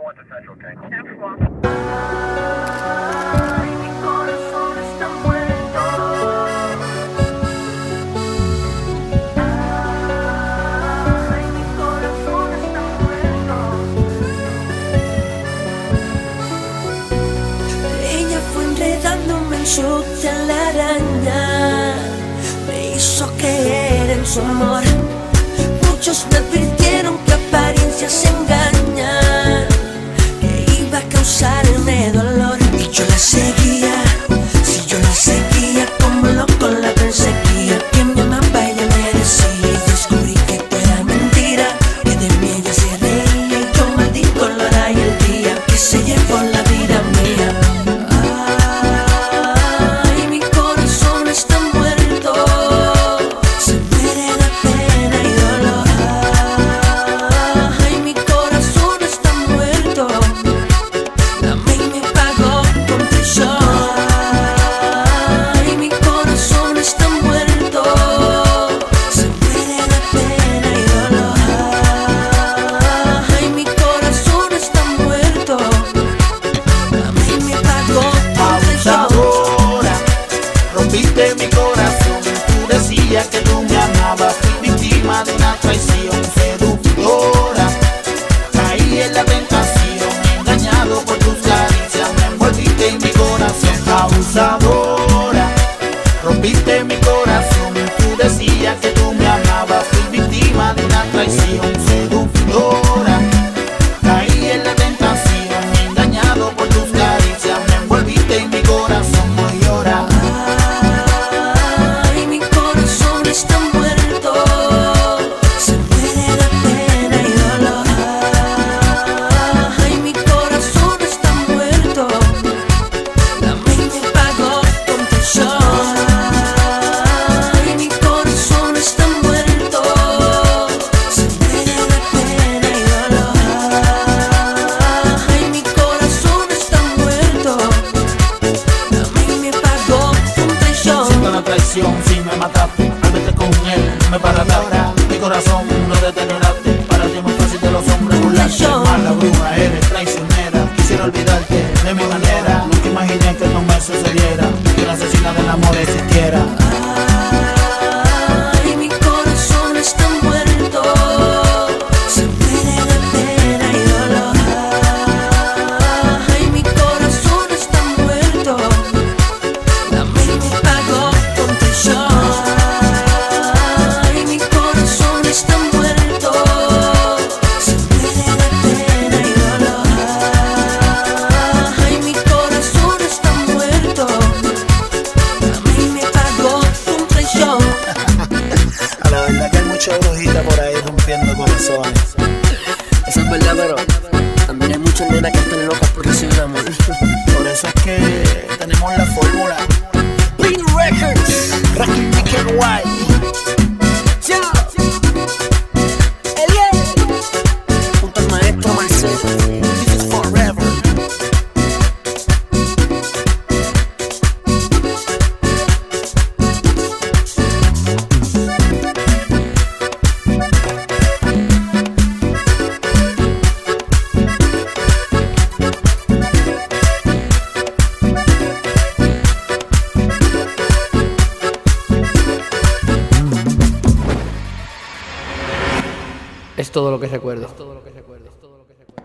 went to Central Tank. Ay, mi corazón está muerto. Ay, mi corazón está muerto. Ella fue enredándome en su telaraña, me hizo creer en su amor. Muchos me advirtieron que apariencias engañan, que iba a causarme dolor. Y yo la seguía, si yo la seguía como loco la perseguía. Que me amaba ella me decía, y descubrí que todo era mentira, que de mí ella se reía. Y yo maldito la hora y el día que se llevó la vida mía. Ay, mi corazón está muerto, se muere de pena y dolor. Ay, mi corazón está muerto, la me pagó con prisión. Ay, mi corazón está muerto, se muere de pena y dolor. Ay, mi corazón está muerto, la me pagó con prisión. Abusadora, rompiste mi corazón. Tú decías que tú me amabas. Fui víctima de una traición seductora. Caí en la tentación, engañado por tus caricias. Me envolviste en mi corazón. Abusadora, rompiste mi corazón. Tú decías que tú me amabas. Fui víctima de una traición seductora. Caí en la tentación, engañado por tus caricias. Me envolviste en mi corazón, no llora. Ay, mi corazón está muerto, se muere de pena y dolor. Ay, mi corazón está muerto, la mente pagó con prisión. Ay, mi corazón está muerto, se muere de pena y dolor. Ay, mi corazón está muerto, la mente pagó con prisión. Siento la traición, si me mataste. Al verte con él, me parataste. Mi corazón no deterioraste. Para ti es muy fácil de los hombres burlarse. Mala bruja, eres traicionera. Quisiera olvidarte de mi manera. Nunca imaginé que no me sucediera, que una asesina del amor existiera. Ay, mi corazón está muerto, se muere de pena y dolor. Ay, mi corazón está muerto, la mente pagó con prisión. Ay, mi corazón está muerto, se muere de pena y dolor. Ay, mi corazón está muerto, la mente pagó con prisión. A la verdad que hay mucha brujita por ahí rompiendo corazones. Eso es verdad, pero también hay muchas nenas que están locas por recibir amor. Por eso es que tenemos la fórmula. Big Records. Rocky Wicked White. Chao. Eliel. Junto al maestro Marcelo. This is forever. Es todo lo que recuerdo.